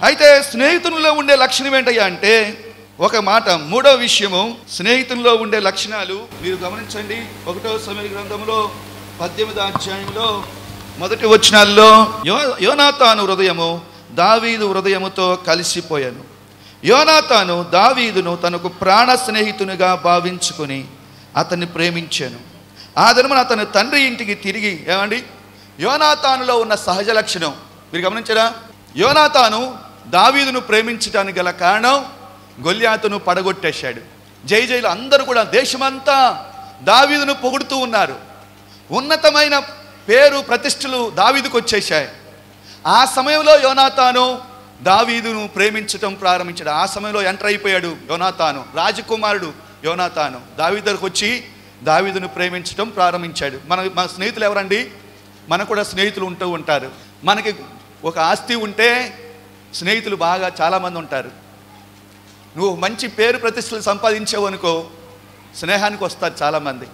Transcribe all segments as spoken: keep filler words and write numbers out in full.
అయితే స్నేహితుల్లో ఉండే లక్షణం ఏంటయ్యా అంటే, ఒక మాట మూడో విషయము, స్నేహితుల్లో ఉండే లక్షణాలు మీరు గమనించండి. ఒకటో సమూయేలు గ్రంథంలో పద్దెనిమిదో అధ్యాయంలో మొదటి వచనాల్లో యో యోనాతాను హృదయము దావీదు హృదయముతో కలిసిపోయాను. యోనాతాను దావీదును తనకు ప్రాణ స్నేహితునిగా భావించుకుని అతన్ని ప్రేమించాను. ఆ దినమున అతని తండ్రి ఇంటికి తిరిగి, ఏమండి యోనాతానులో ఉన్న సహజ లక్షణం మీరు గమనించరా? యోనాతాను దావీదును ప్రేమించడానికి గల కారణం, గొల్యాతును పడగొట్టేశాడు. జై జైలు అందరూ కూడా దేశమంతా దావీదును పొగుడుతూ ఉన్నారు. ఉన్నతమైన పేరు ప్రతిష్టలు దావీదుకు వచ్చేశాయి. ఆ సమయంలో యోనాతాను దావీదును ప్రేమించటం ప్రారంభించాడు. ఆ సమయంలో ఎంటర్ అయిపోయాడు యోనాతాను, రాజకుమారుడు యోనాతాను దావీదు దగ్గరకు వచ్చి దావీదును ప్రేమించటం ప్రారంభించాడు. మన మన స్నేహితులు ఎవరండి? మనకు కూడా స్నేహితులు ఉంటూ ఉంటారు. మనకి ఒక ఆస్తి ఉంటే స్నేహితులు బాగా చాలామంది ఉంటారు. నువ్వు మంచి పేరు ప్రతిష్టలు సంపాదించావు అనుకో, స్నేహానికి వస్తారు చాలామంది.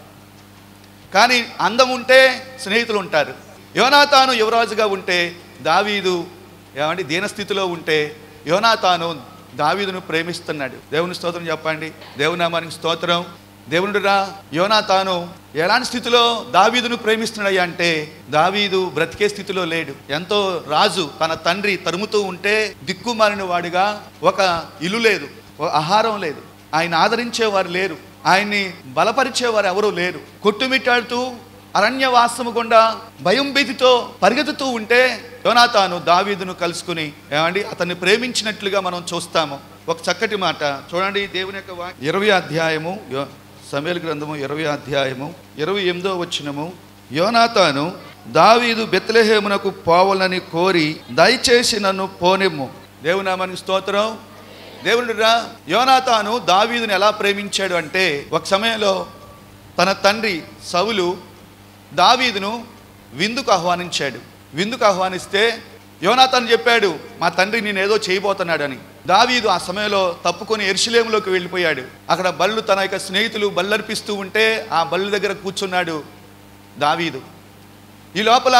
కానీ అందం ఉంటే స్నేహితులు ఉంటారు. యోనాతాను యువరాజుగా ఉంటే, దావీదు ఏమంటే దీనస్థితిలో ఉంటే, యోనాతాను దావీదును ప్రేమిస్తున్నాడు. దేవుని స్తోత్రం చెప్పండి. దేవుని నామానికి స్తోత్రం. దేవునుడురా, యోనాతాను ఎలాంటి స్థితిలో దావీదును ప్రేమిస్తున్నాడు అంటే, దావీదు బ్రతికే స్థితిలో లేడు. ఎంతో రాజు తన తండ్రి తరుముతూ ఉంటే దిక్కుమాలిన వాడిగా, ఒక ఇల్లు లేదు, ఆహారం లేదు, ఆయన ఆదరించేవారు లేరు, ఆయన్ని బలపరిచేవారు ఎవరూ లేరు. కొట్టుమిట్టాడుతూ అరణ్యవాసము గుండా భయం భీతితో పరిగెత్తుతూ ఉంటే యోనాతాను దావీదును కలుసుకుని ఏమండి అతన్ని ప్రేమించినట్లుగా మనం చూస్తాము. ఒక చక్కటి మాట చూడండి. దేవుని యొక్క వాక్యం ఇరవై అధ్యాయము సమూయేలు గ్రంథము ఇరవై అధ్యాయము ఇరవై ఎనిమిదో వచనము. యోనాతాను దావీదు బెత్లెహేమునకు పోవాలని కోరి దయచేసి నన్ను పోనిమ్ము. దేవుని నామానికి స్తోత్రం. దేవుడురా, యోనాతాను దావీదుని ఎలా ప్రేమించాడు అంటే, ఒక సమయంలో తన తండ్రి సౌలు దావీదును విందుకు ఆహ్వానించాడు. విందుకు ఆహ్వానిస్తే యోనాతాను చెప్పాడు, మా తండ్రి నేను ఏదో చేయబోతున్నాడు అని. దావీదు ఆ సమయంలో తప్పుకొని యెరూషలేములోకి వెళ్ళిపోయాడు. అక్కడ బళ్ళు తన యొక్క స్నేహితులు బళ్ళర్పిస్తూ ఉంటే ఆ బళ్ళు దగ్గర కూర్చున్నాడు దావీదు. ఈ లోపల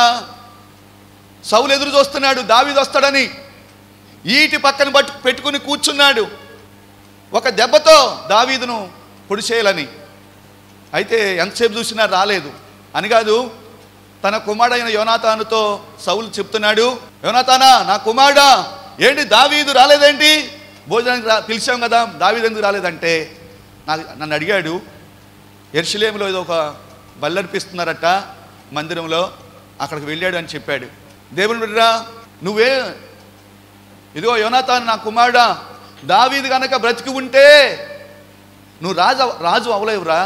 సౌలు ఎదురు చూస్తున్నాడు దావీదు వస్తాడని. ఈటి పక్కన పట్టు పెట్టుకుని కూర్చున్నాడు, ఒక దెబ్బతో దావీదును పొడిచేయాలని. అయితే ఎంతసేపు చూసినా రాలేదు అని కాదు, తన కుమారుడైన యోనాతానుతో సౌలు చెప్తున్నాడు, యోనాతానా నా కుమారుడా, ఏంటి దావీదు రాలేదేంటి? భోజనానికి రా పిలిచాం కదా, దావీదు ఎందుకు రాలేదంటే, నాకు నన్ను అడిగాడు, యెరూషలేములో ఏదో ఒక బల్లర్పిస్తున్నారట మందిరంలో, అక్కడికి వెళ్ళాడు అని చెప్పాడు. దేవుని బిడ్డరా, నువ్వే ఇదిగో యోనాతాను నా కుమారుడా, దావీదు కనుక బ్రతికి ఉంటే నువ్వు రాజు రాజు అవ్వలేవురా.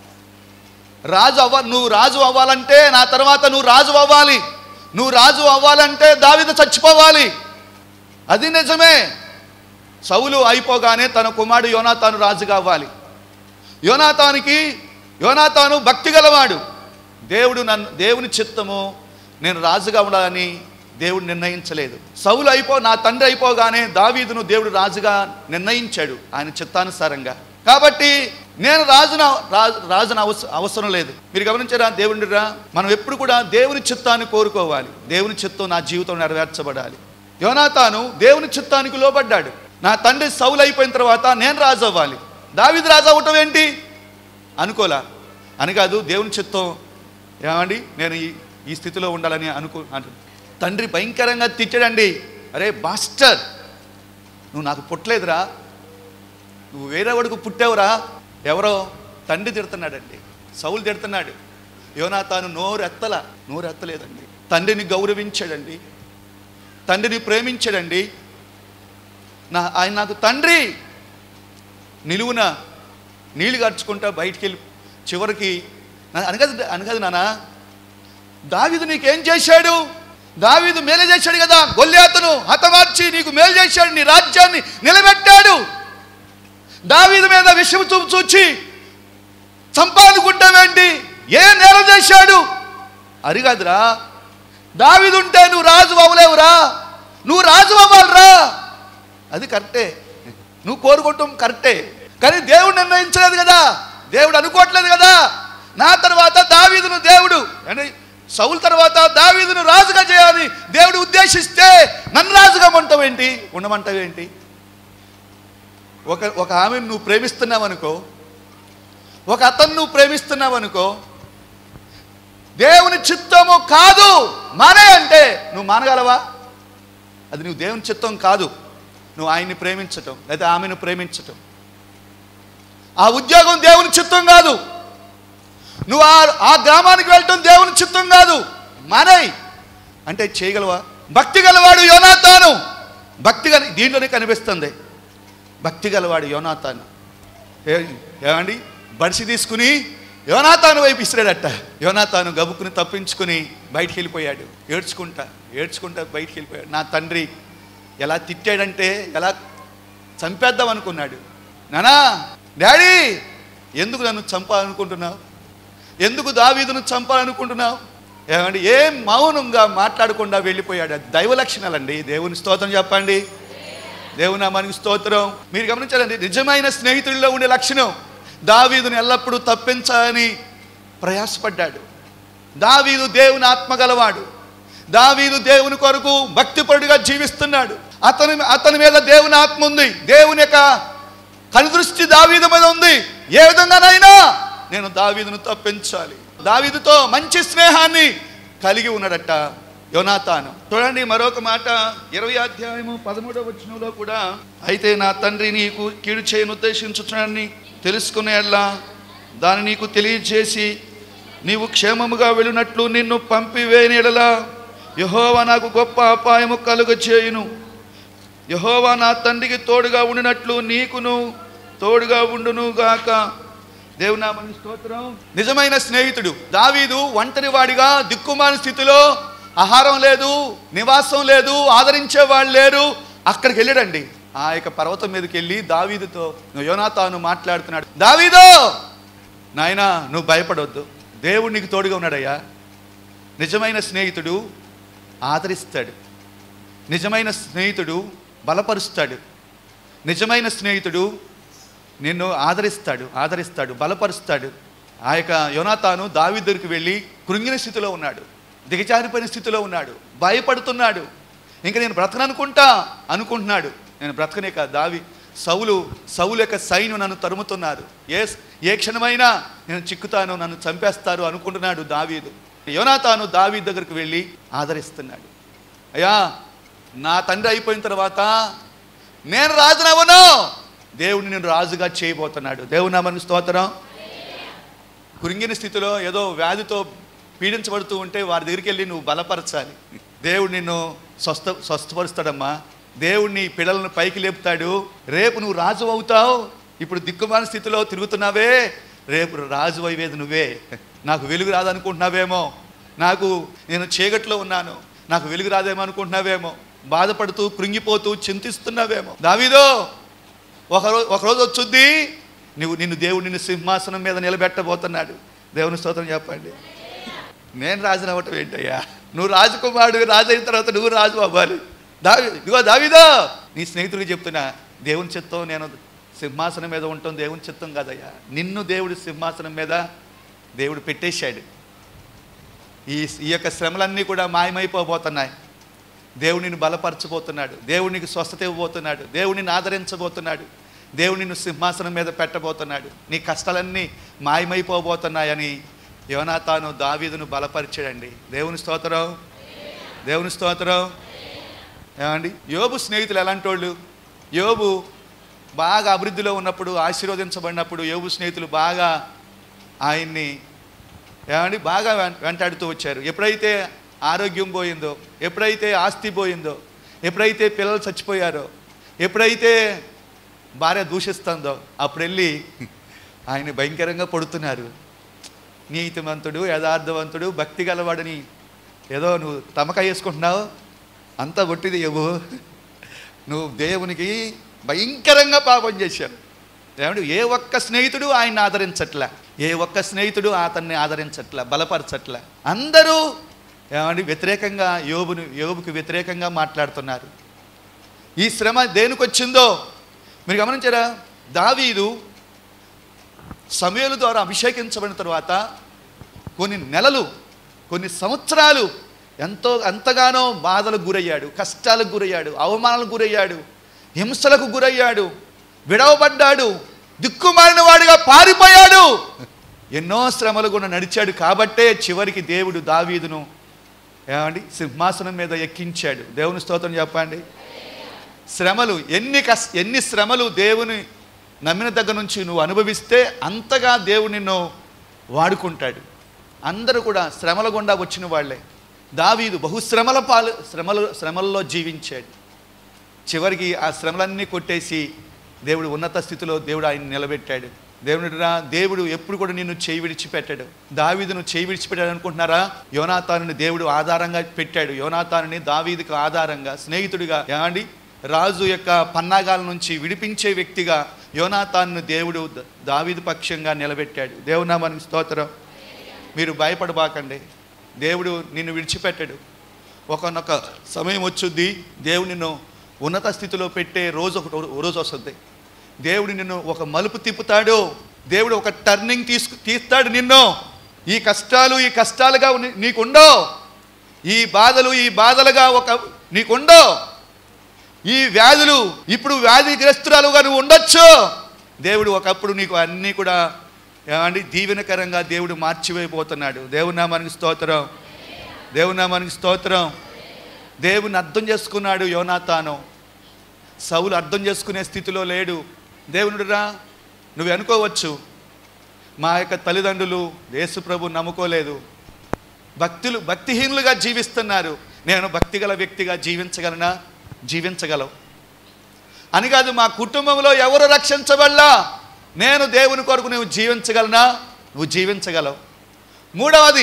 రాజు అవ్వ నువ్వు రాజు అవ్వాలంటే నా తర్వాత నువ్వు రాజు అవ్వాలి. నువ్వు రాజు అవ్వాలంటే దావీదు చచ్చిపోవాలి. అది నిజమే. సౌలు అయిపోగానే తన కుమారుడు యోనాతాను రాజుగా అవ్వాలి. యోనాతానికి యోనాతాను భక్తి గలవాడు. దేవుడు నన్ను దేవుని చిత్తము నేను రాజుగా ఉండాలని దేవుడు నిర్ణయించలేదు. సౌలు అయిపో నా తండ్రి అయిపోగానే దావీదును దేవుడు రాజుగా నిర్ణయించాడు ఆయన చిత్తానుసారంగా. కాబట్టి నేను రాజున రాజున అవసరం లేదు. మీరు గమనించారా దేవుడిరా, మనం ఎప్పుడు కూడా దేవుని చిత్తాన్ని కోరుకోవాలి. దేవుని చిత్తం నా జీవితం నెరవేర్చబడాలి. యోనాతాను దేవుని చిత్తానికి లోబడ్డాడు. నా తండ్రి సౌలు అయిపోయిన తర్వాత నేను రాజు అవ్వాలి. దావీదు రాజు అవ్వటం ఏంటి అనుకోలా అని కాదు, దేవుని చిత్తం ఏమండి నేను ఈ స్థితిలో ఉండాలని అనుకో. తండ్రి భయంకరంగా తిట్టాడండి, అరే బాస్టర్ నువ్వు నాకు పుట్టలేదురా, నువ్వు వేరే వాడికి పుట్టావురా. ఎవరో తండ్రి తిడుతున్నాడండి, సౌలు తిడుతున్నాడు. యోనాతాను నోరు ఎత్తల నోరు ఎత్తలేదండి. తండ్రిని గౌరవించాడండి, తండ్రిని ప్రేమించాడండి. నా ఆయన నాకు తండ్రి. నిలువున నీళ్ళు గడుచుకుంటా బయటికి వెళ్ళి చివరికి అనగదు అనగదు నాన్న, దావీదు నీకేం చేశాడు? దావీదు మేలు చేశాడు కదా, గొల్యాతును హతమార్చి నీకు మేలు చేశాడు, నీ రాజ్యాన్ని నిలబెట్టాడు. దావీదు మీద విషయం చూపు చూచి చంపాలనుకుంటావేంటి? ఏ నేరం చేశాడు? అరిగదురా, దావీదు ఉంటే నువ్వు రాజు అవ్వలేవురా, నువ్వు రాజు అవ్వాలిరా. అది కరెక్టే, నువ్వు కోరుకుంటాం కరెక్టే, కానీ దేవుడు నిర్ణయించలేదు కదా, దేవుడు అనుకోవట్లేదు కదా. నా తర్వాత దావీదును దేవుడు అంటే సౌలు తర్వాత దావీదును రాజుగా చేయాలని దేవుడు ఉద్దేశిస్తే నన్ను రాజుగా ఉండమంటావేంటి ఉండమంటావేంటి? ఒక ఒక ఆమెను నువ్వు ప్రేమిస్తున్నావనుకో, ఒక అతను నువ్వు ప్రేమిస్తున్నావనుకో, దేవుని చిత్తము కాదు మానే అంటే నువ్వు మానగలవా? అది నువ్వు దేవుని చిత్తం కాదు. నువ్వు ఆయన్ని ప్రేమించటం లేదా ఆమెను ప్రేమించటం. ఆ ఉద్యోగం దేవుని చిత్తం కాదు. నువ్వు ఆ ఆ గ్రామానికి వెళ్ళటం దేవుని చిత్తం కాదు. మానేయ్ అంటే చేయగలవా? భక్తి గలవాడు యోనాతాను. భక్తి గల దీంట్లోనే కనిపిస్తుంది. భక్తి గలవాడు యోనాతాను ఏమండి బడిసి తీసుకుని యోనాతాను వైపు ఇసిరాడట. యోనాతాను గబుక్కుని తప్పించుకుని బయటికి వెళ్ళిపోయాడు. ఏడ్చుకుంటా ఏడ్చుకుంటా బయటికి వెళ్ళిపోయాడు. నా తండ్రి ఎలా తిట్టాడంటే ఎలా చంపేద్దాం అనుకున్నాడు. నానా డాడీ ఎందుకు నన్ను చంపాలనుకుంటున్నావు? ఎందుకు దావీదును చంపాలనుకుంటున్నావు? ఏమండి ఏం మౌనంగా మాట్లాడకుండా వెళ్ళిపోయాడు. దైవ లక్షణాలండి. దేవుని స్తోత్రం చెప్పండి. దేవుని నామానికి స్తోత్రం. మీరు గమనించాలండి, నిజమైన స్నేహితుడిలో ఉండే లక్షణం దావీదును ఎల్లప్పుడూ తప్పించాలని ప్రయాసపడ్డాడు. దావీదు దేవుని ఆత్మ గలవాడు. దావీదు దేవుని కొరకు భక్తిపరుడిగా జీవిస్తున్నాడు. అతని అతని మీద దేవుని ఆత్మ ఉంది. దేవుని యొక్క కనుదృష్టి దావీదు మీద ఉంది. ఏ విధంగానైనా నేను దావీదును తప్పించాలి. దావీదుతో మంచి స్నేహాన్ని కలిగి ఉన్నాడట యోనాతాను. చూడండి మరొక మాట ఇరవై అధ్యాయము పదమూడవ వచనంలో కూడా, అయితే నా తండ్రి నీకు కీడు చేయను ఉద్దేశించుచున్నాడని తెలుసుకునేలా దాన్ని నీకు తెలియజేసి నీవు క్షేమముగా వెళ్ళినట్లు నిన్ను పంపివేయని ఎడల యెహోవా నాకు గొప్ప అపాయము కలుగ చేయును. యెహోవా నా తండ్రికి తోడుగా ఉండినట్లు నీకును తోడుగా ఉండును గాక. దేవుని నామమునకు స్తోత్రం. నిజమైన స్నేహితుడు దావీదు ఒంటరి వాడిగా దిక్కుమాలిన స్థితిలో, ఆహారం లేదు, నివాసం లేదు, ఆదరించే వాళ్ళు లేరు. అక్కడికి వెళ్ళాడండి. ఆ యొక్క పర్వతం మీదకి వెళ్ళి దావీదుతో యోనాతాను మాట్లాడుతున్నాడు. దావీదో నాయనా నువ్వు భయపడవద్దు, దేవుడు నీకు తోడుగా ఉన్నాడయ్యా. నిజమైన స్నేహితుడు ఆదరిస్తాడు. నిజమైన స్నేహితుడు బలపరుస్తాడు. నిజమైన స్నేహితుడు నిన్ను ఆదరిస్తాడు ఆదరిస్తాడు బలపరుస్తాడు. ఆ యొక్క యోనాతాను దావీదు దగ్గరికి వెళ్ళి కృంగిన స్థితిలో ఉన్నాడు, దిగజారిపోయిన స్థితిలో ఉన్నాడు, భయపడుతున్నాడు. ఇంకా నేను బ్రతకననుకుంటా అనుకుంటున్నాడు. నేను బ్రతకనే కాదు, దావి సౌలు సౌలు యొక్క సైన్యం నన్ను తరుముతున్నారు, ఏ ఏ క్షణమైనా నేను చిక్కుతాను, నన్ను చంపేస్తారు అనుకుంటున్నాడు దావీదు. యోనాతాను దావీదు దగ్గరికి వెళ్ళి ఆదరిస్తున్నాడు. అయ్యా నా తండ్రి అయిపోయిన తర్వాత నేను రాజునవను, దేవుడిని నేను రాజుగా చేయబోతున్నాడు. దేవుని నామమునకు స్తోత్రం. కురింగిన స్థితిలో ఏదో వ్యాధితో పీడించబడుతూ ఉంటే వారి దగ్గరికి వెళ్ళి నువ్వు బలపరచాలి. దేవుడు నిన్ను స్వస్థ స్వస్థపరుస్తాడమ్మా. దేవుడిని పిల్లలను పైకి లేపుతాడు. రేపు నువ్వు రాజు అవుతావు. ఇప్పుడు దిక్కుమాలిన స్థితిలో తిరుగుతున్నావే, రేపు రాజు అయ్యేది నువ్వే. నాకు వెలుగు రాదనుకుంటున్నావేమో, నాకు నేను చీకట్లో ఉన్నాను, నాకు వెలుగు రాదేమో అనుకుంటున్నావేమో, బాధపడుతూ కృంగిపోతూ చింతిస్తున్నావేమో. దావీదో ఒకరోజు ఒకరోజు వచ్చుద్ది, నువ్వు నిన్ను దేవుడు నిన్ను సింహాసనం మీద నిలబెట్టబోతున్నాడు. దేవుని స్తోత్రం చెప్పండి. నేను రాజు అవ్వటం ఏంటయ్యా? నువ్వు రాజకుమారుడు, రాజు అయిన తర్వాత నువ్వు రాజు అవ్వాలి. దావి ఇదిగో దావీదో నీ స్నేహితుడికి చెప్తున్నా, దేవుని చిత్తం నేను సింహాసనం మీద ఉంటాం, దేవుని చిత్తం కాదయ్యా. నిన్ను దేవుడి సింహాసనం మీద దేవుడు పెట్టేశాడు. ఈ ఈ యొక్క శ్రమలన్నీ కూడా మాయమైపోబోతున్నాయి. దేవుడు నిన్ను బలపరచబోతున్నాడు. దేవుడు నీకు స్వస్థత ఇవ్వబోతున్నాడు. దేవుడు నిన్ను ఆదరించబోతున్నాడు. దేవుడు నిన్ను సింహాసనం మీద పెట్టబోతున్నాడు. నీ కష్టాలన్నీ మాయమైపోబోతున్నాయని యోనాతాను దావీదును బలపరిచాడండి. దేవుని స్తోత్రం. దేవుని స్తోత్రం. ఏమండి యోబు స్నేహితులు ఎలాంటి వాళ్ళు? యోబు బాగా అభివృద్ధిలో ఉన్నప్పుడు, ఆశీర్వదించబడినప్పుడు యోబు స్నేహితులు బాగా ఆయన్ని ఏమండి బాగా వెంటాడుతూ వచ్చారు. ఎప్పుడైతే ఆరోగ్యం పోయిందో, ఎప్పుడైతే ఆస్తి పోయిందో, ఎప్పుడైతే పిల్లలు చచ్చిపోయారో, ఎప్పుడైతే భార్య దూషిస్తుందో అప్పుడు వెళ్ళి ఆయన భయంకరంగా పడుతున్నారు. నీతిమంతుడు, యథార్థవంతుడు, భక్తి గలవాడని ఏదో నువ్వు తమక వేసుకుంటున్నావు, అంతా ఒట్టిది ఇవ్వు. నువ్వు దేవునికి భయంకరంగా పాపం చేశావు. ఏమంటే ఏ ఒక్క స్నేహితుడు ఆయన్ని ఆదరించట్లా, ఏ ఒక్క స్నేహితుడు అతన్ని ఆదరించట్లా, బలపరచట్లా. అందరూ ఏమండి వ్యతిరేకంగా యోబును యోబుకు వ్యతిరేకంగా మాట్లాడుతున్నారు. ఈ శ్రమ దేనికి వచ్చిందో మీరు గమనించారా? దావీదు సమూయేలు ద్వారా అభిషేకించబడిన తర్వాత కొన్ని నెలలు కొన్ని సంవత్సరాలు ఎంతో ఎంతగానో బాధలకు గురయ్యాడు, కష్టాలకు గురయ్యాడు, అవమానాలకు గురయ్యాడు, హింసలకు గురయ్యాడు, విడవబడ్డాడు, దిక్కుమాలిన వాడిగా పారిపోయాడు. ఎన్నో శ్రమలు కూడా నడిచాడు. కాబట్టే చివరికి దేవుడు దావీదును ఏమండి సింహాసనం మీద ఎక్కించాడు. దేవుని స్తోత్రం చెప్పండి. శ్రమలు ఎన్ని కస్ ఎన్ని శ్రమలు దేవుని నమ్మిన దగ్గర నుంచి నువ్వు అనుభవిస్తే అంతగా దేవుడు నిన్ను వాడుకుంటాడు. అందరూ కూడా శ్రమల గుండా వచ్చిన వాళ్ళే. దావీదు బహుశ్రమల పాలు శ్రమలు శ్రమల్లో జీవించాడు. చివరికి ఆ శ్రమలన్నీ కొట్టేసి దేవుడు ఉన్నత స్థితిలో దేవుడు ఆయన నిలబెట్టాడు. దేవుడురా దేవుడు ఎప్పుడు కూడా నిన్ను చేయి విడిచిపెట్టాడు. దావీదును చేయి విడిచిపెట్టాడు అనుకుంటున్నారా? యోనాతానుని దేవుడు ఆధారంగా పెట్టాడు. యోనాతానుని దావీదుకు ఆధారంగా, స్నేహితుడిగా, ఏమండి రాజు యొక్క పన్నాగాల నుంచి విడిపించే వ్యక్తిగా యోనాతానుని దేవుడు దావీదు పక్షంగా నిలబెట్టాడు. దేవుని నామానికి స్తోత్రం. మీరు భయపడబాకండి. దేవుడు నిన్ను విడిచిపెట్టాడు. ఒకనొక సమయం వచ్చుద్ది, దేవుడు నిన్ను ఉన్నత స్థితిలో పెట్టే రోజు ఒకటి రోజు వస్తుంది. దేవుడు నిన్ను ఒక మలుపు తిప్పుతాడు. దేవుడు ఒక టర్నింగ్ తీసుకు తీస్తాడు నిన్ను. ఈ కష్టాలు ఈ కష్టాలుగా నీకుండో, ఈ బాధలు ఈ బాధలుగా ఒక నీకుండో, ఈ వ్యాధులు ఇప్పుడు వ్యాధిగ్రస్తురాలుగా నువ్వు ఉండొచ్చు. దేవుడు ఒకప్పుడు నీకు అన్నీ కూడా ఏమండి దీవెనకరంగా దేవుడు మార్చివేయబోతున్నాడు. దేవుని నామానికి స్తోత్రం. దేవుని నామానికి స్తోత్రం. దేవుని అర్థం చేసుకున్నాడు యోనాతాను. సౌలు అర్థం చేసుకునే స్థితిలో లేడు. దేవునుడురా, నువ్వు అనుకోవచ్చు మా యొక్క తల్లిదండ్రులు యేసు ప్రభు నమ్ముకోలేదు, భక్తులు భక్తిహీనులుగా జీవిస్తున్నారు, నేను భక్తిగల వ్యక్తిగా జీవించగలనా? జీవించగలవు అని కాదు. మా కుటుంబంలో ఎవరు రక్షించబడలా, నేను దేవుని కొరకు నువ్వు జీవించగలనా? నువ్వు జీవించగలవు. మూడవది,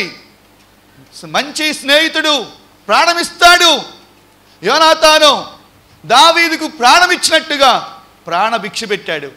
మంచి స్నేహితుడు ప్రాణమిస్తాడు. యోనాతాను దావీదుకు ప్రాణమిచ్చినట్టుగా ప్రాణభిక్ష పెట్టాడు.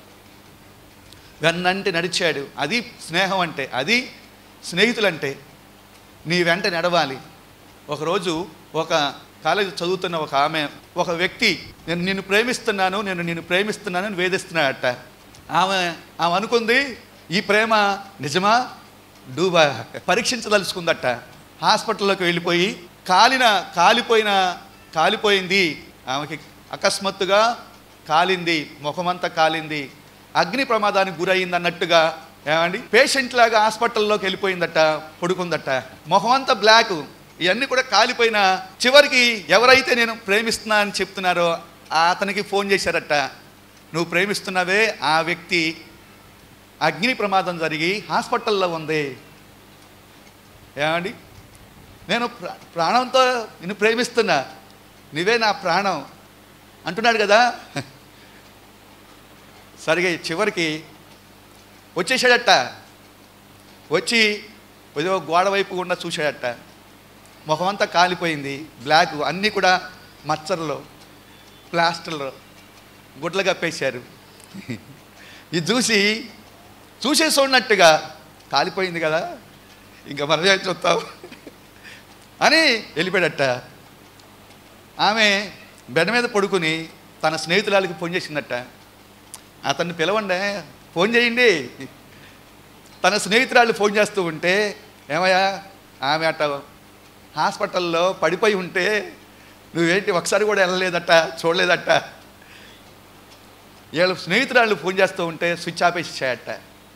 వెన్నంటి నడిచాడు. అది స్నేహం అంటే, అది స్నేహితులంటే. నీ వెంట నడవాలి. ఒకరోజు ఒక కాలేజీ చదువుతున్న ఒక ఆమె, ఒక వ్యక్తి నేను నిన్ను ప్రేమిస్తున్నాను నేను నిన్ను ప్రేమిస్తున్నానని వేధిస్తున్నాడట. ఆమె ఆమె అనుకుంది ఈ ప్రేమ నిజమా డూబా పరీక్షించదలుచుకుందట. హాస్పిటల్లోకి వెళ్ళిపోయి కాలిన కాలిపోయిన కాలిపోయింది ఆమెకి. అకస్మాత్తుగా కాలింది, ముఖమంతా కాలింది, అగ్ని ప్రమాదానికి గురయింది అన్నట్టుగా ఏమండి పేషెంట్ లాగా హాస్పిటల్లోకి వెళ్ళిపోయిందట, పడుకుందట. ముఖమంతా బ్లాక్, ఇవన్నీ కూడా కాలిపోయిన. చివరికి ఎవరైతే నేను ప్రేమిస్తున్నా అని చెప్తున్నారో అతనికి ఫోన్ చేశారట. నువ్వు ప్రేమిస్తున్నావే ఆ వ్యక్తి అగ్ని ప్రమాదం జరిగి హాస్పిటల్లో ఉంది. ఏమండి నేను ప్రాణంతో నిన్ను ప్రేమిస్తున్నా, నువ్వే నా ప్రాణం అంటున్నాడు కదా. సరిగా చివరికి వచ్చేసాడట. వచ్చి ఏదో గోడ వైపు గుండా చూశాడట. ముఖమంతా కాలిపోయింది, బ్లాక్, అన్నీ కూడా మచ్చర్లో ప్లాస్టర్లో గుడ్లు కప్పేశారు. ఇది చూసి చూసేసి ఉన్నట్టుగా కాలిపోయింది కదా ఇంకా మరణ చూస్తావు అని వెళ్ళిపోయాడట. ఆమె బెడ్ మీద పడుకుని తన స్నేహితురాలకి ఫోన్ చేసిందట. అతన్ని పిలవండి, ఫోన్ చేయండి. తన స్నేహితురాలు ఫోన్ చేస్తూ ఉంటే, ఏమయ్యా ఆమె అట్ట హాస్పిటల్లో పడిపోయి ఉంటే నువ్వేంటి ఒకసారి కూడా వెళ్ళలేదట, చూడలేదట. వీళ్ళ స్నేహితురాళ్ళు ఫోన్ చేస్తూ ఉంటే స్విచ్ ఆఫ్ వేసేసాయట.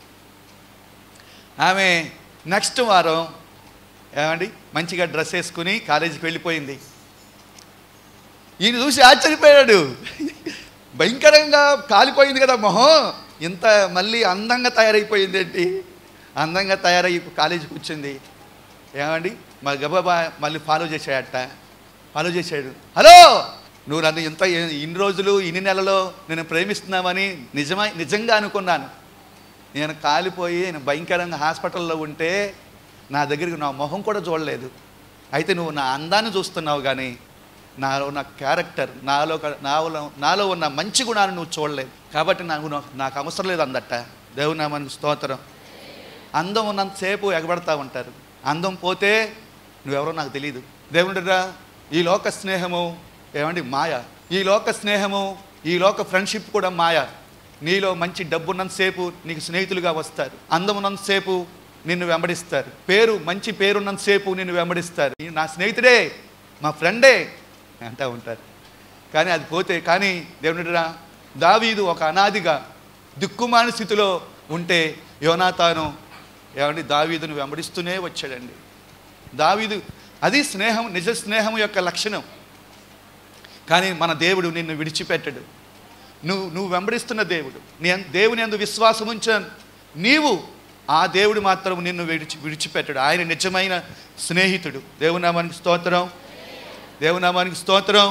ఆమె నెక్స్ట్ వారం ఏమండి మంచిగా డ్రెస్ వేసుకుని కాలేజీకి వెళ్ళిపోయింది. ఈయన చూసి ఆశ్చర్యపోయాడు. భయంకరంగా కాలిపోయింది కదా మొహం, ఇంత మళ్ళీ అందంగా తయారైపోయింది ఏంటి? అందంగా తయారయ్యి కాలేజీకి వచ్చింది. ఏమండి మా గబాబా మళ్ళీ ఫాలో చేశాడట. ఫాలో చేశాడు. హలో, నువ్వు నన్ను ఇంత ఇన్ని రోజులు ఇన్ని నెలలో నేను ప్రేమిస్తున్నామని నిజమై నిజంగా అనుకున్నాను. నేను కాలిపోయి నేను భయంకరంగా హాస్పిటల్లో ఉంటే నా దగ్గరికి నా మొహం కూడా చూడలేదు. అయితే నువ్వు నా అందాన్ని చూస్తున్నావు కానీ నాలో ఉన్న క్యారెక్టర్, నాలో నాలో నాలో ఉన్న మంచి గుణాన్ని నువ్వు చూడలేదు. కాబట్టి నాకు నాకు అవసరం లేదు అందట. దేవుని నామానికి స్తోత్రం. అందం ఉన్నంతసేపు ఎగబడతా ఉంటారు, అందం పోతే నువ్వెవరో నాకు తెలియదు. దేవుడిరా, ఈ లోక స్నేహము ఏమండి మాయ. ఈ లోక స్నేహము, ఈ లోక ఫ్రెండ్షిప్ కూడా మాయ. నీలో మంచి డబ్బు ఉన్నంతసేపు నీకు స్నేహితులుగా వస్తారు, అందం ఉన్నంతసేపు నిన్ను వెంబడిస్తారు. పేరు మంచి పేరున్నంతసేపు నిన్ను వెంబడిస్తారు. నా స్నేహితుడే, మా ఫ్రెండే అంటూ ఉంటారు. కానీ అది పోతే, కానీ దేవునిరా దావీదు ఒక అనాదిగా దిక్కుమాలిన స్థితిలో ఉంటే యోనాతాను ఏమండి దావీదును వెంబడిస్తూనే వచ్చాడండి. దావీదు అది స్నేహం, నిజ స్నేహం యొక్క లక్షణం. కానీ మన దేవుడు నిన్ను విడిచిపెట్టడు. నువ్వు నువ్వు వెంబడిస్తున్న దేవుడు, నీ దేవుని యందు విశ్వాసం ఉంచాను నీవు, ఆ దేవుడు మాత్రం నిన్ను విడిచి విడిచిపెట్టడు. ఆయన నిజమైన స్నేహితుడు. దేవునామానికి స్తోత్రం, దేవునామానికి స్తోత్రం.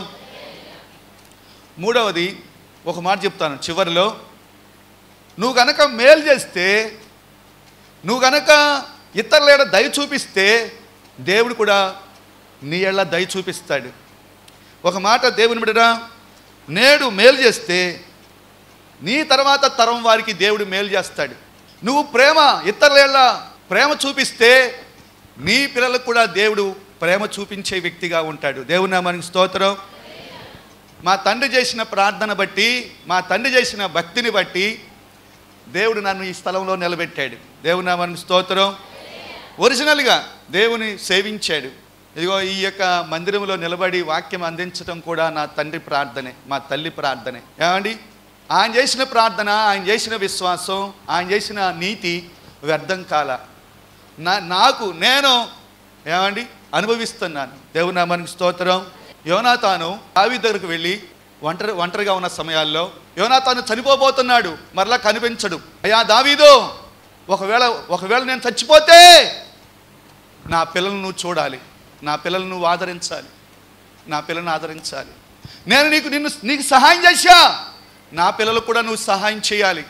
మూడవది ఒక మాట చెప్తాను చివరిలో. నువ్వు గనక మేలు చేస్తే, నువ్వు గనక ఇతరుల ఎడ దయ చూపిస్తే దేవుడు కూడా నీ ఎళ్ళ దయ చూపిస్తాడు. ఒక మాట దేవుని బిడ్డరా, నేడు మేలు చేస్తే నీ తర్వాత తరం వారికి దేవుడు మేలు చేస్తాడు. నువ్వు ప్రేమ ఇతరుల ఎళ్ళ ప్రేమ చూపిస్తే నీ పిల్లలకు కూడా దేవుడు ప్రేమ చూపించే వ్యక్తిగా ఉంటాడు. దేవుని నామానికి స్తోత్రం. మా తండ్రి చేసిన ప్రార్థన బట్టి, మా తండ్రి చేసిన భక్తిని బట్టి దేవుడు నన్ను ఈ స్థలంలో నిలబెట్టాడు. దేవుని నామానికి స్తోత్రం. ఒరిజినల్గా దేవుని సేవించాడు. ఇదిగో ఈ యొక్క మందిరంలో నిలబడి వాక్యం అందించడం కూడా నా తండ్రి ప్రార్థనే, మా తల్లి ప్రార్థనే. ఏమండి, ఆయన చేసిన ప్రార్థన, ఆయన చేసిన విశ్వాసం, ఆయన చేసిన నీతి వ్యర్థం కాల. నా నాకు నేను ఏమండి అనుభవిస్తున్నాను. దేవుని నామానికి స్తోత్రం. యోనాతాను దావీదు దగ్గరకు వెళ్ళి ఒంటరి ఒంటరిగా ఉన్న సమయాల్లో యోనాతాను చనిపోబోతున్నాడు, మరలా కనిపించడు. అయ్యా దావీదు, ఒకవేళ ఒకవేళ నేను చచ్చిపోతే నా పిల్లలను నువ్వు చూడాలి, నా పిల్లలను నువ్వు ఆదరించాలి, నా పిల్లలను ఆదరించాలి. నేను నీకు నిన్ను నీకు సహాయం చేశా, నా పిల్లలకు కూడా నువ్వు సహాయం చేయాలి.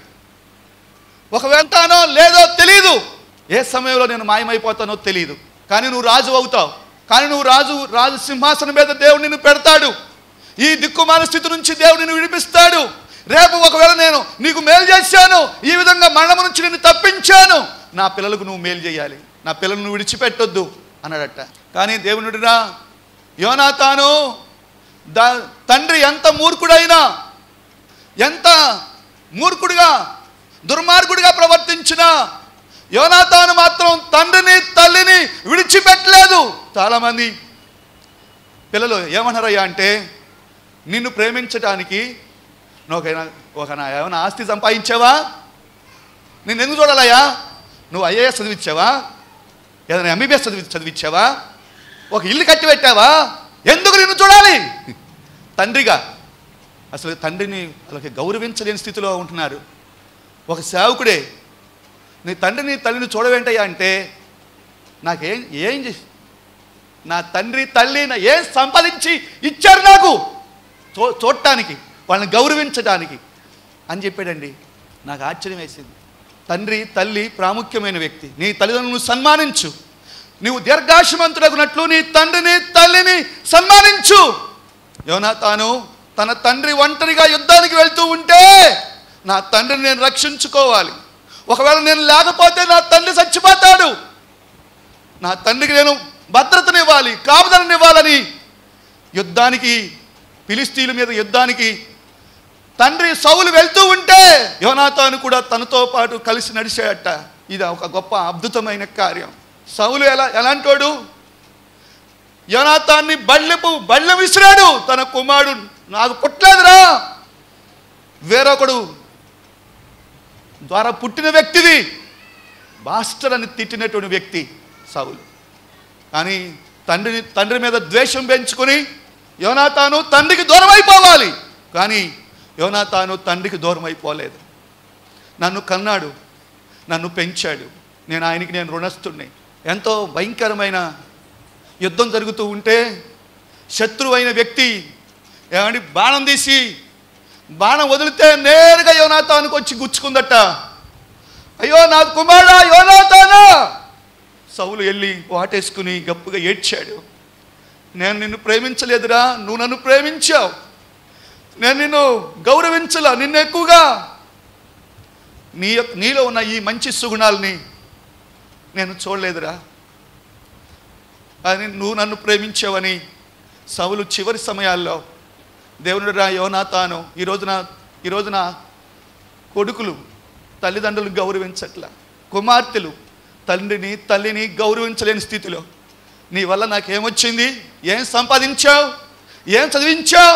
ఒకవేళ లేదో తెలీదు, ఏ సమయంలో నేను మాయమైపోతానో తెలీదు, కానీ నువ్వు రాజు అవుతావు. కానీ నువ్వు రాజు రాజు సింహాసనం మీద దేవుడు నిన్ను పెడతాడు. ఈ దిక్కుమాల స్థితి నుంచి దేవుడు నిన్ను విడిపిస్తాడు. రేపు ఒకవేళ నేను నీకు మేలు చేశాను, ఈ విధంగా మరణం నుంచి నిన్ను తప్పించాను, నా పిల్లలకు నువ్వు మేలు చేయాలి, నా పిల్లలను నువ్వు విడిచిపెట్టొద్దు అన్నాడట. కానీ దేవునుడిరా, యోనాతాను దా తండ్రి ఎంత మూర్ఖుడైనా, ఎంత మూర్ఖుడిగా దుర్మార్గుడిగా ప్రవర్తించినా యోనాతాను మాత్రం తండ్రిని తల్లిని విడిచిపెట్టలేదు. చాలామంది పిల్లలు ఏమన్నారయ్యా అంటే, నిన్ను ప్రేమించటానికి నువ్వు ఒక ఏమైనా ఆస్తి సంపాదించావా, నిన్ను ఎందుకు చూడాలయ్యా, నువ్వు ఐఏఎస్ చదివించావా, ఏదైనా ఎంబీబీఎస్ చదివి చదివించావా, ఒక ఇల్లు కట్టి పెట్టావా, ఎందుకు నిన్ను చూడాలి? తండ్రిగా అసలు తండ్రిని వాళ్ళకి గౌరవించలేని స్థితిలో ఉంటున్నారు. ఒక సేవకుడే నీ తండ్రిని తల్లిని చూడవేంటయ్యా అంటే, నాకేం ఏం చేసి నా తండ్రి తల్లి నా ఏం సంపాదించి ఇచ్చారు నాకు చూ చూడటానికి, వాళ్ళని గౌరవించడానికి అని చెప్పాడండి. నాకు ఆశ్చర్యం వేసింది. తండ్రి తల్లి ప్రాముఖ్యమైన వ్యక్తి. నీ తల్లిదండ్రులను సన్మానించు, నీవు దీర్ఘాయుష్మంతుడగునట్లు నీ తండ్రిని తల్లిని సన్మానించు. యోనాతాను తన తండ్రి ఒంటరిగా యుద్ధానికి వెళ్తూ ఉంటే, నా తండ్రిని నేను రక్షించుకోవాలి, ఒకవేళ నేను లేకపోతే నా తండ్రి చచ్చిపోతాడు, నా తండ్రికి నేను భద్రతనివ్వాలి, కాపుదలనివ్వాలని యుద్ధానికి, ఫిలిస్తీన్ల మీద యుద్ధానికి తండ్రి సౌలు వెళ్తూ ఉంటే యోనాతాను కూడా తనతో పాటు కలిసి నడిచాడట. ఇది ఒక గొప్ప అద్భుతమైన కార్యం. సౌలు ఎలా ఎలాంటోడు, యోనాతాన్ని బళ్ళెపు బళ్ళెం విసిరాడు. తన కుమారుడు నాకు పుట్టలేదురా, వేరొకడు ద్వారా పుట్టిన వ్యక్తిది, బాస్టర్ అని తిట్టినటువంటి వ్యక్తి సౌలు. కానీ తండ్రిని తండ్రి మీద ద్వేషం పెంచుకొని యోనాతాను తండ్రికి దూరం అయిపోవాలి. కానీ యోనాతాను తండ్రికి దూరం అయిపోలేదు. నన్ను కన్నాడు, నన్ను పెంచాడు, నేను ఆయనకి నేను రుణస్తుడిని. ఎంతో భయంకరమైన యుద్ధం జరుగుతూ ఉంటే శత్రువైన వ్యక్తి ఏమండి బాణం తీసి బాణం వదిలితే నేరుగా యోనాతానుకు వచ్చి గుచ్చుకుందట. అయ్యో నా కుమారుడా యోనాతానా! సౌలు వెళ్ళి వాటేసుకుని గప్పుగా ఏడ్చాడు. నేను నిన్ను ప్రేమించలేదురా, నువ్వు నన్ను ప్రేమించావు, నేను నిన్ను గౌరవించలా, నిన్ను ఎక్కువగా నీ నీలో ఉన్న ఈ మంచి సుగుణాలని నేను చూడలేదురా, అని నువ్వు నన్ను ప్రేమించావని సౌలు చివరి సమయాల్లో దేవుని రా యోనాతాను ఈ రోజున ఈ రోజున కొడుకులు తల్లిదండ్రులు గౌరవించట్ల, కుమార్తెలు తండ్రిని తల్లిని గౌరవించలేని స్థితిలో నీ వల్ల నాకేమొచ్చింది, ఏం సంపాదించావు, ఏం చదివించావు?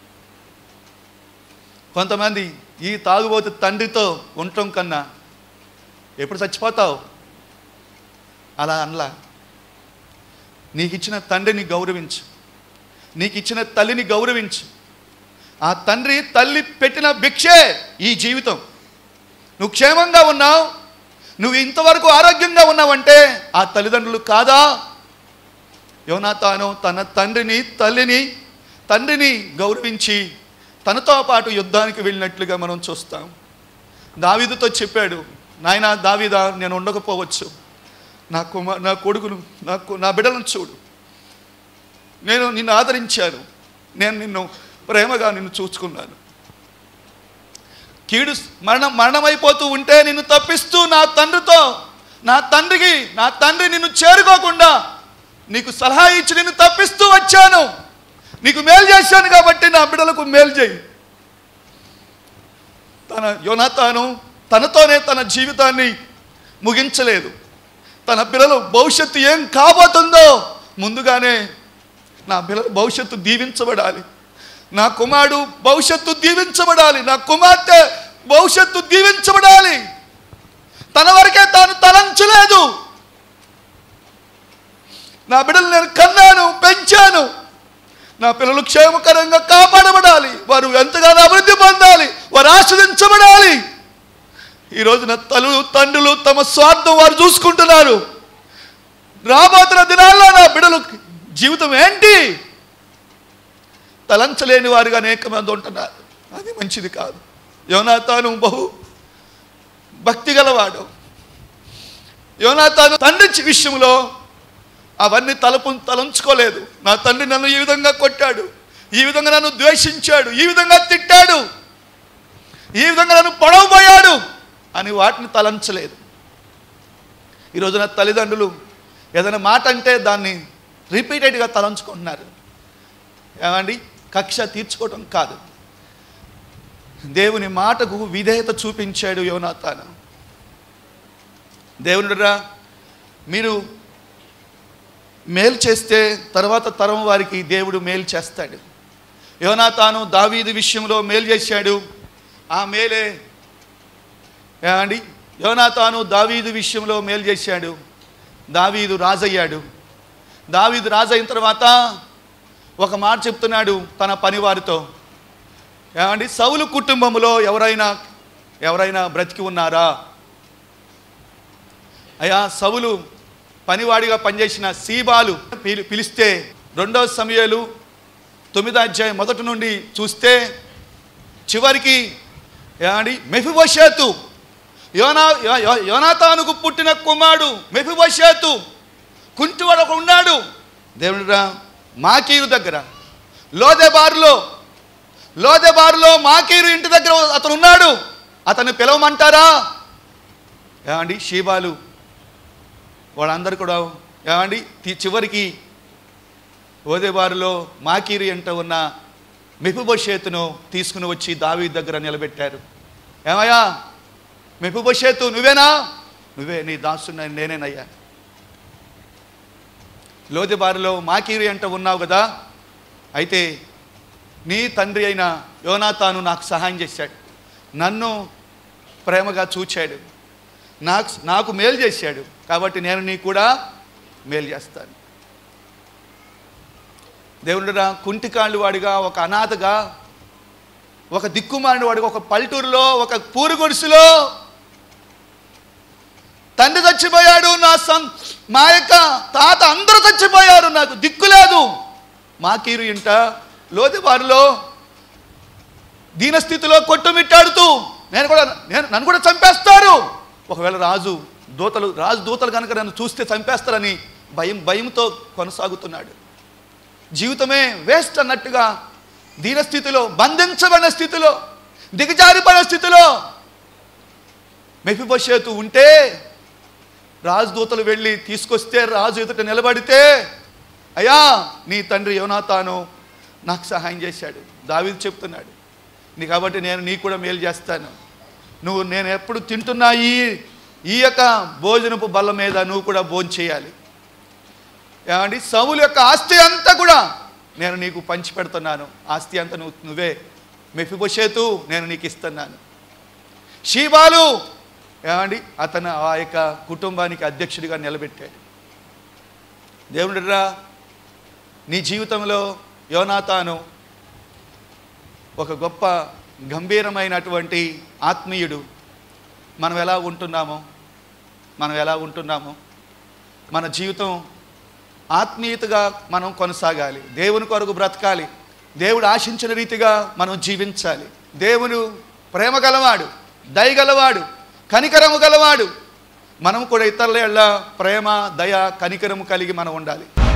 కొంతమంది ఈ తాగుబోతు తండ్రితో ఉండటం కన్నా ఎప్పుడు చచ్చిపోతావు అలా అనలా. నీకు ఇచ్చిన తండ్రిని గౌరవించు, నీకు ఇచ్చిన తల్లిని గౌరవించు. ఆ తండ్రి తల్లి పెట్టిన భిక్షే ఈ జీవితం. నువ్వు క్షేమంగా ఉన్నావు, నువ్వు ఇంతవరకు ఆరోగ్యంగా ఉన్నావంటే ఆ తల్లిదండ్రులు కాదా? యోనాతాను తన తండ్రిని తల్లిని తండ్రిని గౌరవించి తనతో పాటు యుద్ధానికి వెళ్ళినట్లుగా మనం చూస్తాం. దావీదుతో చెప్పాడు, నాయనా దావీదా, నేను ఉండకపోవచ్చు, నా కుమార్ నా కొడుకును నాకు నా బిడ్డలను చూడు, నేను నిన్ను ఆదరించాను, నేను నిన్ను ప్రేమగా నిన్ను చూసుకున్నాను. కీడు మరణం మరణమైపోతూ ఉంటే నిన్ను తప్పిస్తూ నా తండ్రితో నా తండ్రికి నా తండ్రి నిన్ను చేరుకోకుండా నీకు సలహా ఇచ్చి నిన్ను తప్పిస్తూ వచ్చాను. నీకు మేలు చేశాను కాబట్టి నా బిడ్డలకు మేలు చేయి. తన యోనాతాను తనతోనే తన జీవితాన్ని ముగించలేదు. తన పిల్లలు భవిష్యత్తు ఏం కాబోతుందో ముందుగానే నా పిల్లల భవిష్యత్తు దీవించబడాలి, నా కుమారుడు భవిష్యత్తు దీవించబడాలి, నా కుమార్తె భవిష్యత్తు దీవించబడాలి. తన వరకే తాను తలంచలేదు. నా బిడ్డలు నేను కన్నాను, పెంచాను, నా పిల్లలు క్షేమకరంగా కాపాడబడాలి, వారు ఎంతగానో అభివృద్ధి పొందాలి, వారు ఆస్వాదించబడాలి. ఈరోజు నా తల్లులు తండ్రులు తమ స్వార్థం వారు చూసుకుంటున్నారు. రాబోతున్న దినాల్లో నా బిడ్డలు జీవితం ఏంటి తలంచలేని వారుగా అనేక మంది ఉంటున్నారు. అది మంచిది కాదు. యోనాతాను బహు భక్తి గలవాడు. యోనాతాను తండ్రి విషయంలో అవన్నీ తలపు తలంచుకోలేదు. నా తండ్రి నన్ను ఈ విధంగా కొట్టాడు, ఈ విధంగా నన్ను ద్వేషించాడు, ఈ విధంగా తిట్టాడు, ఈ విధంగా నన్ను పొడవబోయాడు అని వాటిని తలంచలేదు. ఈరోజు నా తల్లిదండ్రులు ఏదైనా మాట అంటే దాన్ని రిపీటెడ్గా తలంచుకుంటున్నారు. ఏమండి, కక్ష తీర్చుకోవటం కాదు, దేవుని మాటకు విధేయత చూపించాడు యోనాతాను. దేవునిరా, మీరు మేలు చేస్తే తర్వాత తరం వారికి దేవుడు మేలు చేస్తాడు. యోనాతాను దావీదు విషయంలో మేలు చేశాడు. ఆ మేలే ఏమండి యోనాతాను దావీదు విషయంలో మేలు చేశాడు. దావీదు రాజయ్యాడు. దావీదు రాజు అయిన తర్వాత ఒక మాట చెప్తున్నాడు తన పనివారితో, ఏమండి సౌలు కుటుంబంలో ఎవరైనా ఎవరైనా బ్రతికి ఉన్నారా? అయ్యా, సౌలు పనివాడిగా పనిచేసిన సీబాలు పిలి పిలిస్తే రెండవ సమూయేలు తొమ్మిదో అధ్యాయం మొదటి నుండి చూస్తే చివరికి ఏమండి మెఫీబోషెతు యోనా యోనాతానుకు పుట్టిన కుమారుడు మెఫీబోషెతు కుంటివాడు ఒక ఉన్నాడు. దేవునిరా, మాకీరు దగ్గర లోదెబారులో లోదెబారులో మాకీరు ఇంటి దగ్గర అతను ఉన్నాడు. అతన్ని పిలవమంటారా? ఏమండి షీబాలు వాళ్ళందరూ కూడా ఏమండి చివరికి ఓదేబారులో మాకీరు ఎంట ఉన్న మెఫీబోషెతును తీసుకుని వచ్చి దావీదు దగ్గర నిలబెట్టారు. ఏమయ్యా మెఫీబోషెతు, నువ్వేనా? నువ్వే, నీ దాసుని నేనేనయ్యా. లోదెబారులో మాకీరు ఎంట ఉన్నావు కదా, అయితే నీ తండ్రి అయిన యోనాతాను నాకు సహాయం చేశాడు, నన్ను ప్రేమగా చూచాడు, నాకు నాకు మేలు చేశాడు, కాబట్టి నేను నీ కూడా మేలు చేస్తాను. దేవుడురా, కుంటికాళ్ళు వాడిగా, ఒక అనాథగా, ఒక దిక్కుమాలిన వాడిగా, ఒక పల్లెటూరులో, ఒక పూరు గుడిసెలో తండ్రి చచ్చిపోయాడు, నా సం మా యొక్క తాత అందరూ చచ్చిపోయారు, నాకు దిక్కు లేదు. మాకీరు ఇంట లోదెబారులో దీనస్థితిలో కొట్టుమిట్టాడుతూ నేను కూడా నేను నన్ను కూడా చంపేస్తారు, ఒకవేళ రాజు దూతలు రాజు దూతలు కనుక నన్ను చూస్తే చంపేస్తారని భయం భయంతో కొనసాగుతున్నాడు. జీవితమే వేస్ట్ అన్నట్టుగా దీనస్థితిలో, బంధించబడిన స్థితిలో, దిగజారిపడిన స్థితిలో మెఫీబోషెతు ఉంటే రాజదూతలు వెళ్ళి తీసుకొస్తే రాజు ఎదుట నిలబడితే, అయ్యా నీ తండ్రి యోనాతాను నాకు సహాయం చేశాడు, దావీదు చెప్తున్నాడు, నీ కాబట్టి నేను నీ కూడా మేలు చేస్తాను. నువ్వు నేను ఎప్పుడు తింటున్నా ఈ ఈ యొక్క భోజనపు బల్ల మీద నువ్వు కూడా భోజనం చేయాలి. ఏమండి, సౌలు యొక్క ఆస్తి అంతా కూడా నేను నీకు పంచి పెడుతున్నాను. ఆస్తి అంతా నువ్వు నువ్వే. మెఫీబోషెతు నేను నీకు ఇస్తున్నాను. షీబాలు ఏమండి అతను ఆ యొక్క కుటుంబానికి అధ్యక్షుడిగా నిలబెట్టాడు. దేవుడిరా, నీ జీవితంలో యోనాతాను ఒక గొప్ప గంభీరమైనటువంటి ఆత్మీయుడు. మనం ఎలా ఉంటున్నామో మనం ఎలా ఉంటున్నామో మన జీవితం ఆత్మీయతగా మనం కొనసాగాలి. దేవుని కొరకు బ్రతకాలి. దేవుడు ఆశించిన రీతిగా మనం జీవించాలి. దేవుడు ప్రేమ గలవాడు, దయ గలవాడు, కనికరము గలవాడు. మనం కూడా ఇతరుల యెడల ప్రేమ, దయ, కనికరము కలిగి మనం ఉండాలి.